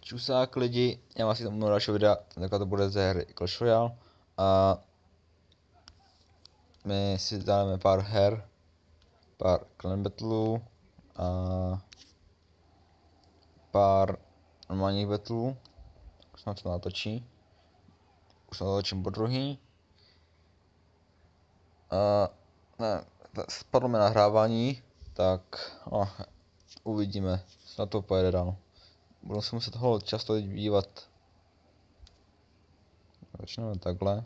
Čusák lidi, já vás tomu dalšího videa, tentokrát to bude ze hry Clash Royale a my si dáme pár her, pár clan battleů a pár normálních battleů. Už se nám to natočí, už se natočím po druhý. A ne, spadlo mi nahrávání, tak uvidíme, snad to pojede dál. Budu se muset toho často dívat. Začneme takhle.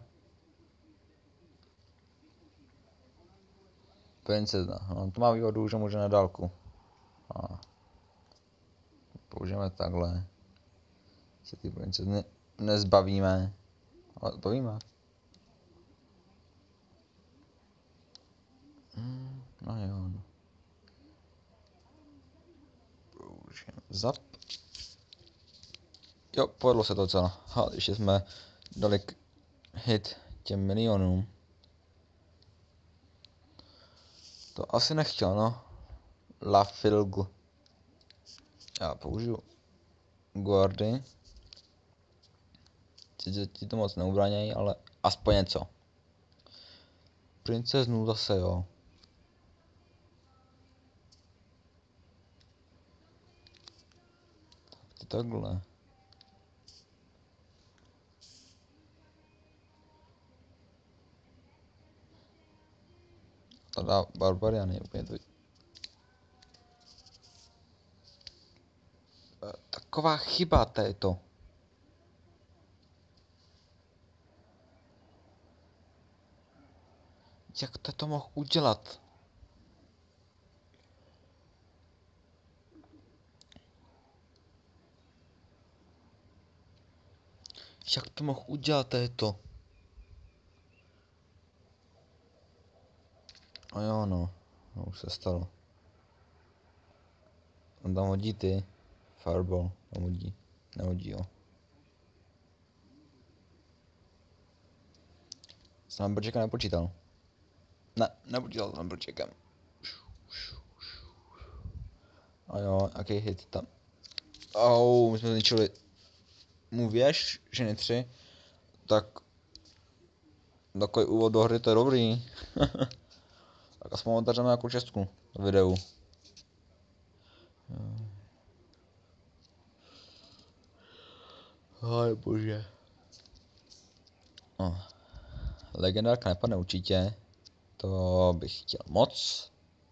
Princezna, no, to má výhodu, že může na dálku. A použijeme takhle. Se ty princezny nezbavíme. Ale zbavíme. No jo. No. Použijeme zap. Jo, povedlo se to docela. Ještě jsme dali hit těm milionům. To asi nechtěl, no. La Filgu. Já použiju guardy. Sice ti to moc neubranějí, ale aspoň něco. Princeznu zase jo. Tak takhle. Tada barbariany úplně to. Taková chyba této. Jak to mohl udělat? Jak to mohl udělat této? A jo no, už se stalo. On tam hodí ty. Fireball, tam hodí. Nehodí jo. S Lumberjackem nepočítal. Ne, nepočítal s Lumberjackem. A jo, jaký hit tam. My jsme zničili mu věž, ženy 3. Tak takový úvod do hry, to je dobrý. Tak aspoň otevřeme nějakou čestku do videu. Aj bože. Legendárka nepadne určitě. To bych chtěl moc.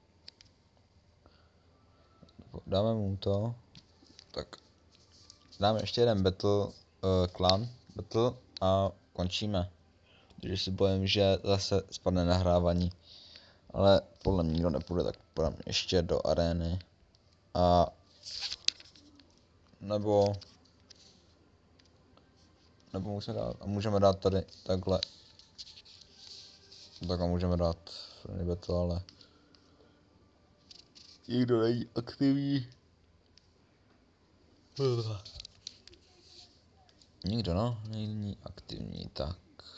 Dáme mu to. Tak. Dáme ještě jeden battle, clan battle a končíme. Když si bojím, že zase spadne nahrávání. Ale podle mě nikdo nepůjde, tak půjdeme ještě do arény. A nebo musíme dát, a můžeme dát tady takhle. Takhle můžeme dát friendly battle, ale nikdo není aktivní. Nikdo no, není aktivní, tak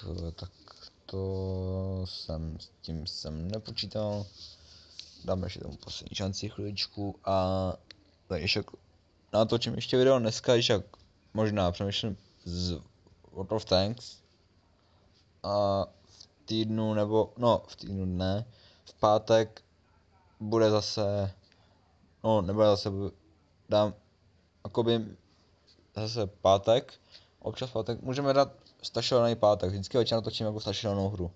to jsem s tím nepočítal. Dáme ještě tomu poslední šanci chviličku a tak ještě natočím ještě video dneska, když jak možná přemýšlím z World of Tanks a v týdnu nebo, no v týdnu ne, v pátek bude zase, no nebude zase, dám jakoby zase pátek, občas pátek, můžeme dát stašilovaný pátek, vždycky večer natočím jako stašilovanou hru.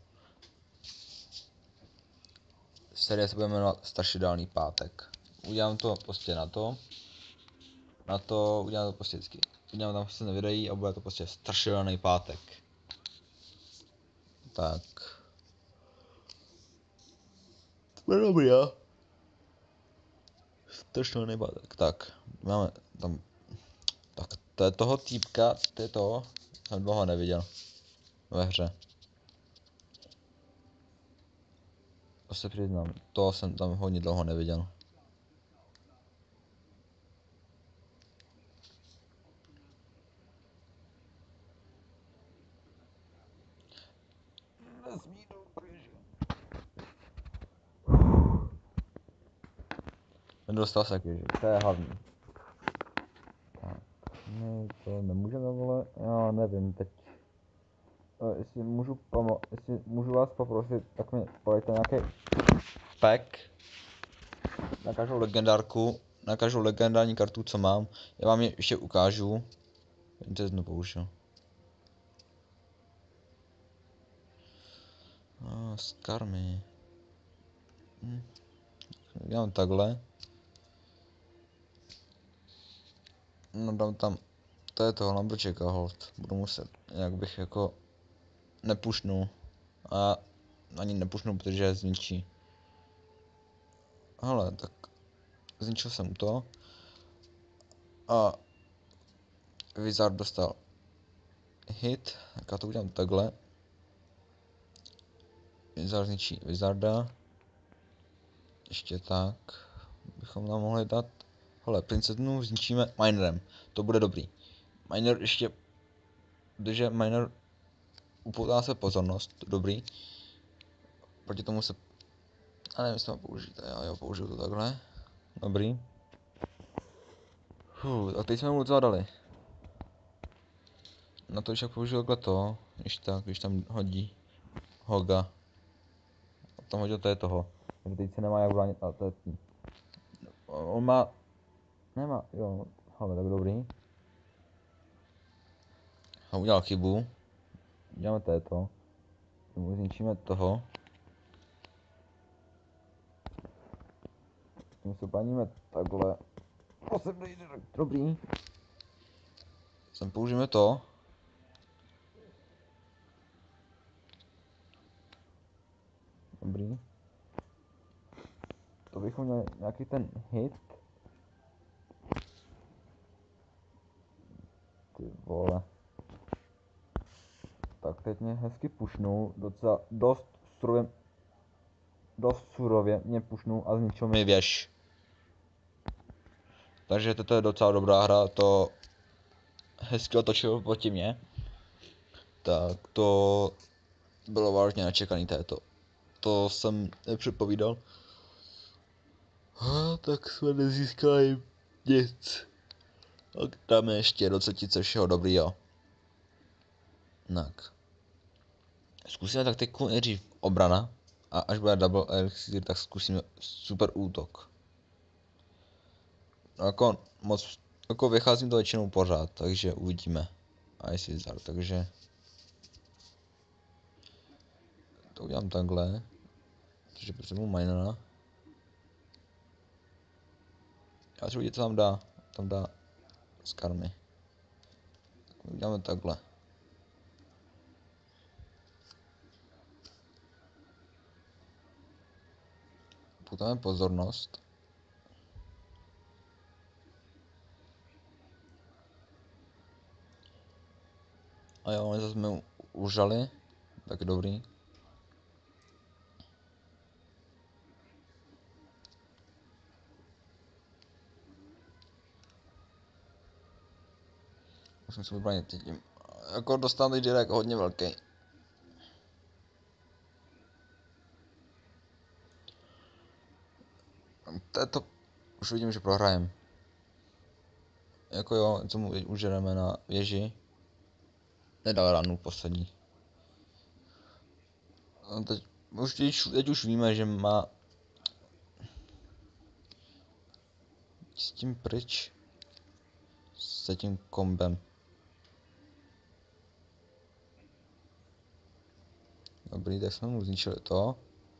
Série se bude jmenovat Strašidelný pátek. Udělám to prostě na to udělám to prostě vždycky. Udělám tam prostě videí a bude to prostě Strašidelný pátek. Tak. To je dobrý, jo? Strašidelný pátek. Tak, máme tam. Tak, to je toho týpka, to je toho. Jsem dlouho neviděl. Ve hře. To se přiznám, to jsem tam hodně dlouho neviděl. Nedostal se kvěži, to je hlavní. Tak, my To nemůžeme, vole, já nevím teď. Jestli můžu vás poprosit, tak mi podejte nějaký pack na každou legendární kartu, co mám. Já vám je ještě ukážu. Jen to jednou použiju. Z karmy. Dělám takhle. No dám tam, to je toho Lumberjacka hold. Budu muset, jak bych jako nepušnul. A ani nepušnul, protože zničí. Hele, tak zničil jsem to. A Wizard dostal hit, tak já to udělám takhle. Wizard zničí Wizarda. Ještě tak bychom nám mohli dát. Hele, princeznu zničíme minerem. To bude dobrý. Miner ještě, protože miner upoutá se pozornost, dobrý. Proti tomu se, a nevím, jestli mám použít, já použiju to takhle. Dobrý. Tak teď jsme mu docela dali. Na to však použiju takhle to, když tam hodí Hoga. A tam hodil to je toho. Takže teď se nemá jak bránit, a to je tím. On má, nemá, jo, hele, tak dobrý. A udělal chybu. Děláme této. Tomu zničíme toho. Tím se bráníme takhle. Dobrý. Sem použijeme to. Dobrý. To bychom měli nějaký ten hit. Ty vole. Tak teď mě hezky pušnul, docela dost surově mě pušnul a zničil mi věž. Takže toto je docela dobrá hra, to hezky otočil proti mě. Tak to bylo vážně nečekaný této. To jsem nepředpovídal. Tak jsme nezískali nic. Tak dáme ještě do třetice všeho dobrýho. Tak. Zkusíme taktiku nejdřív obrana. A až bude double elixir, tak zkusíme super útok. Jako moc, jako vycházím to většinou pořád, takže uvidíme. A jestli zar, takže to udělám takhle. Takže potřebuji minera. Já si uvidím, co tam dá z karmy. Uděláme takhle. Poutáme pozornost. A jo, oni zase jsme užali. Tak dobrý. Musím se vybránit tím. Jako dostanu teď direkt hodně velký. To už vidím, že prohrajem. Jako jo, co mu užereme na věži. Nedal ranu poslední. No teď už víme, že má s tím pryč. S tím kombem. Dobrý, tak jsme mu zničili to.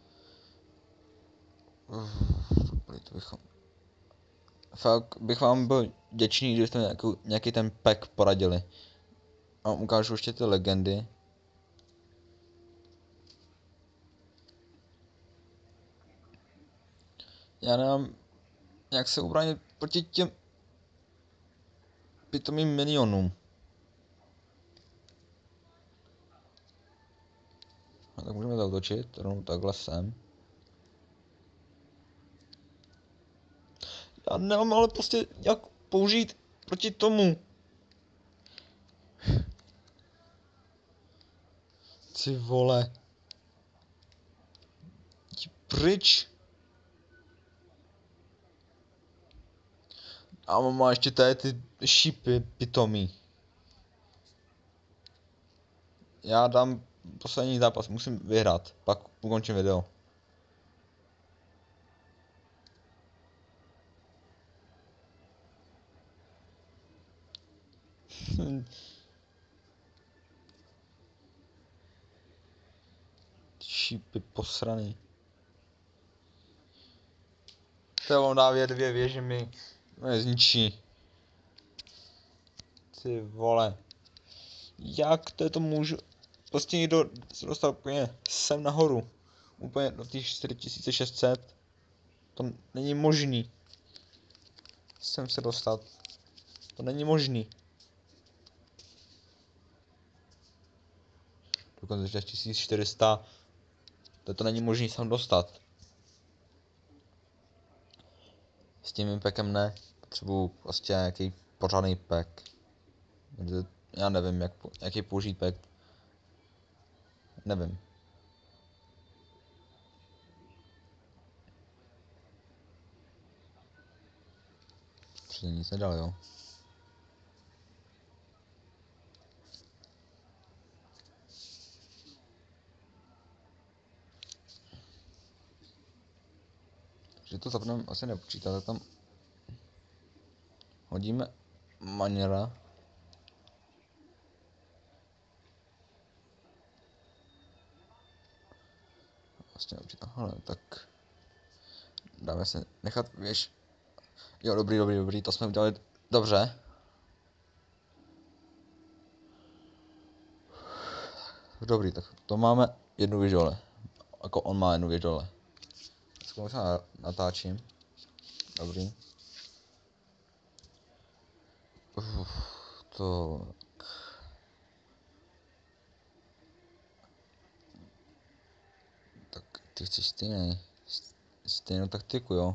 Dobrý, to bychom... Fakt bych vám byl vděčný, kdybyste nějaký ten pack poradili. A ukážu ještě ty legendy. Já nemám jak se ubránit proti těm pitomým minionům. No, tak můžeme zautočit, rovnou takhle sem. Já nemám ale prostě jak použít proti tomu. Ty vole. Jdi pryč. A on má ještě tady ty šípy pitomý. Já dám poslední zápas, musím vyhrát, pak ukončím video. Šípy posraný. To on dávě 2 věže mi zničí. Ty vole. Jak to můžu? Prostě někdo se dostal úplně sem nahoru. Úplně do těch 4600. To není možný. Sem se dostat. To není možný. Dokonce 1400. To není možný sem dostat. S tím impackem ne. Potřebuju prostě nějaký pořádný pack. Já nevím, jaký použít pack. Nevím. Přesně nic nedal, jo. Že to zapneme asi nepočítat, tam hodíme Maniera. Vlastně nepočítám, ale tak dáme se nechat věž. Jo, dobrý, to jsme udělali dobře. Dobrý, tak to máme jednu věž dole. Jako on má jednu věž dole. Zkusím se natáčím. Dobrý. To... Tak ty chceš stejnou taktiku, jo?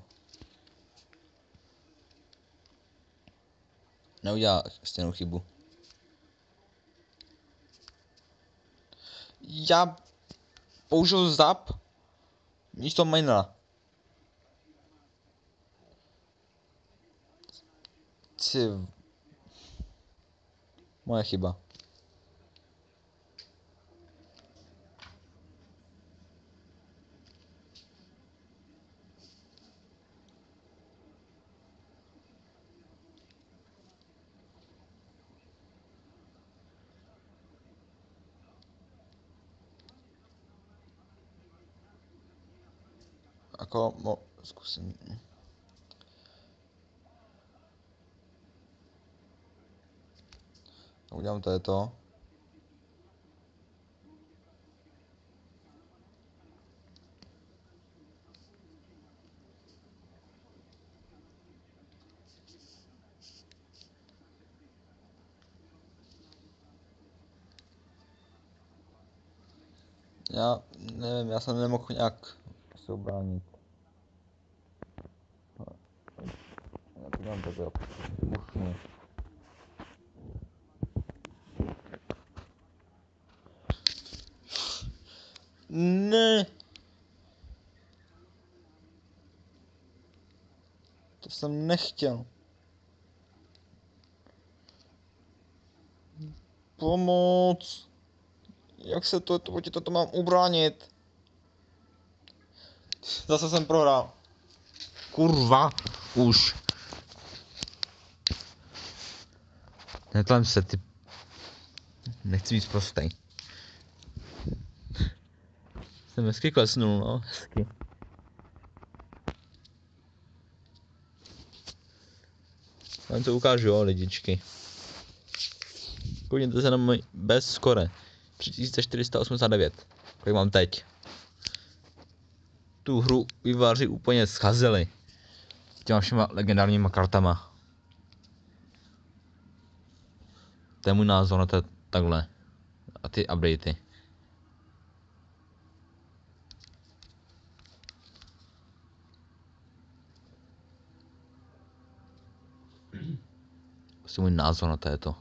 Neudělá stejnou chybu. Já použil zap místo Minera. Ty... Moje chyba. Jako, zkusím. Udělám to. Já nevím, já jsem nemohl nějak se ubránit. Já to dělám takhle. Pušnu. Ne. To jsem nechtěl. Pomoc. Jak se to mám ubránit? Zase jsem prohrál. Kurva, už. Netlem se, ty. Nechci být prostej. Jsem hezky klesnul, no, hezky. Vám to ukážu, jo, lidičky. Koukněte se na můj bez skore. 3489. Kolik mám teď? Tu hru vývojáři úplně schazili. S těma všema legendárníma kartama. To je můj názor na to takhle. A ty updatey. Prostě můj názor na této.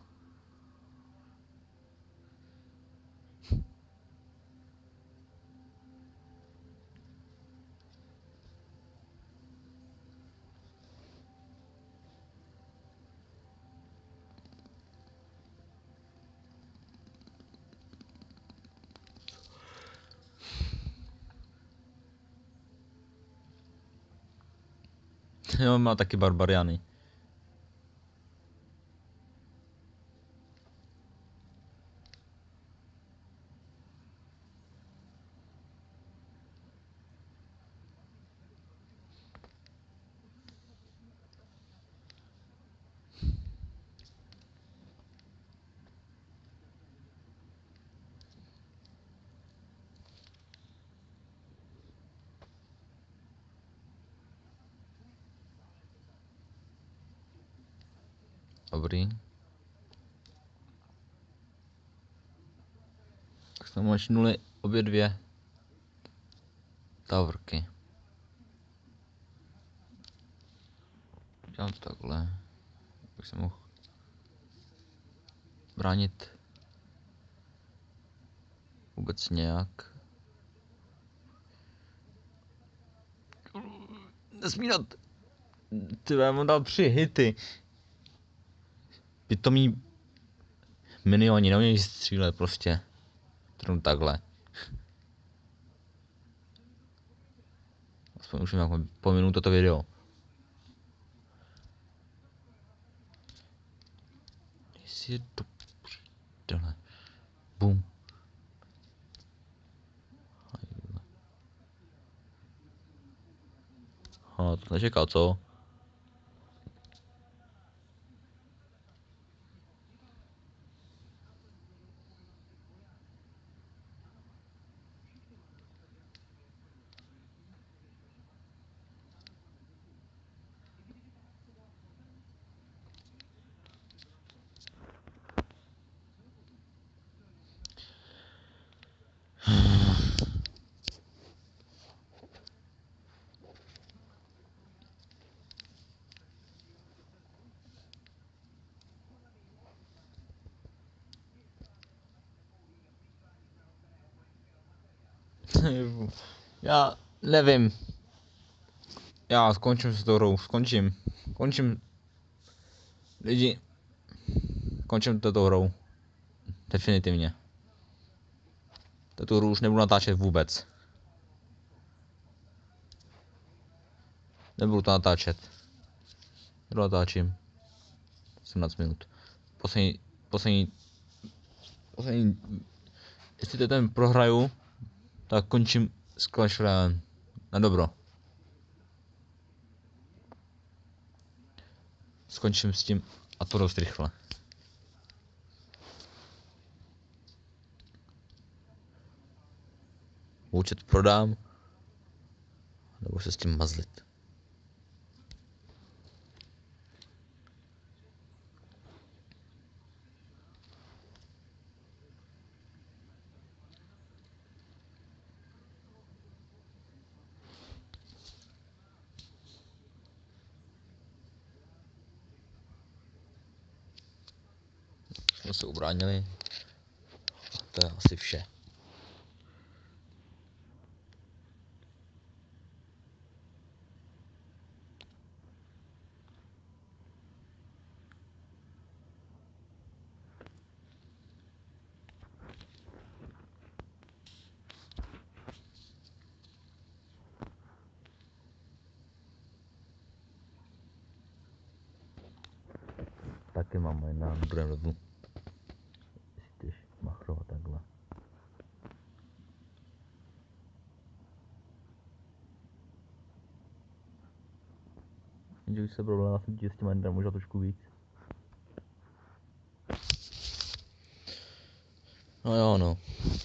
Jo, má taky barbariany. Dobrý. Tak jsme mačnuli obě dvě tavrky. Dělám to takhle. Abych se mohl bránit vůbec nějak. Nesmínat. Ty já mám dal 3 hity. Pitomí minioni, neumějí střílet prostě. Trnu takhle. Aspoň už nějak pominu toto video. Jestli je to prdele. Bum. To nečekal, co? Já nevím. Já skončím s tou hrou, Končím. Lidi. Končím touto hrou. Definitivně. Tato hru už nebudu natáčet vůbec. Nebudu to natáčet. Natáčím. 17 minut. Poslední. Jestli ten prohraju, tak končím s Clash Royale. Na dobro. Skončím s tím a to dost rychle. Účet prodám. Nebo se s tím mazlit. Jsme se ubránili. To je asi vše. Taky mám na druhém levelu. Jestli jdeš machrovat takhle. Jenže už se problém, jsem s tím enderem možná trošku víc. No jo, no.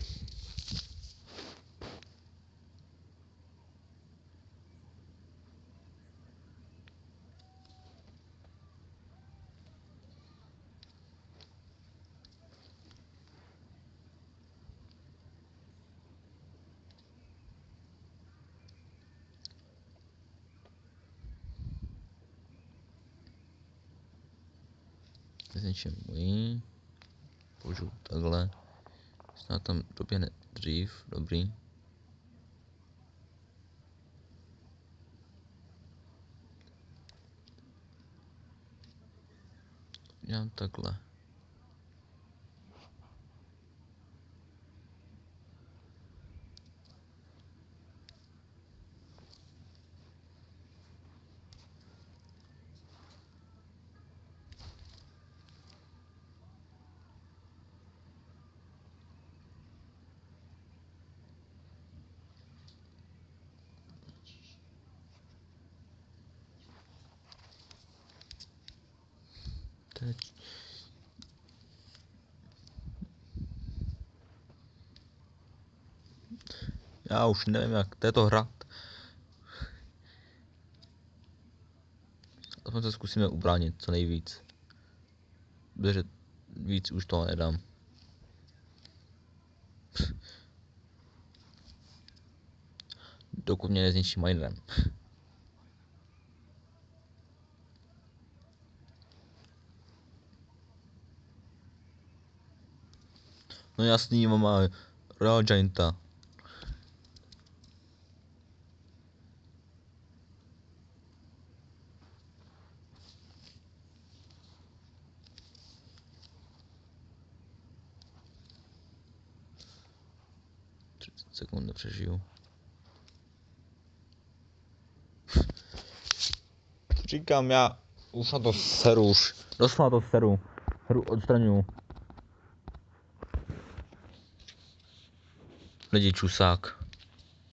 Zničím můj. Použiju takhle. Snad tam doběhne dřív, dobrý. Dělám takhle. teď. Já už nevím, jak této hrát. Aspoň se zkusíme ubránit co nejvíc. Protože víc už toho nedám. Dokud mě nezničí minerem. No jasný, má Royal Gianta. Sekund přežiju. Říkám, já už na to seru, už dost na to seru. Hru odstraňuju. Lidi čusák.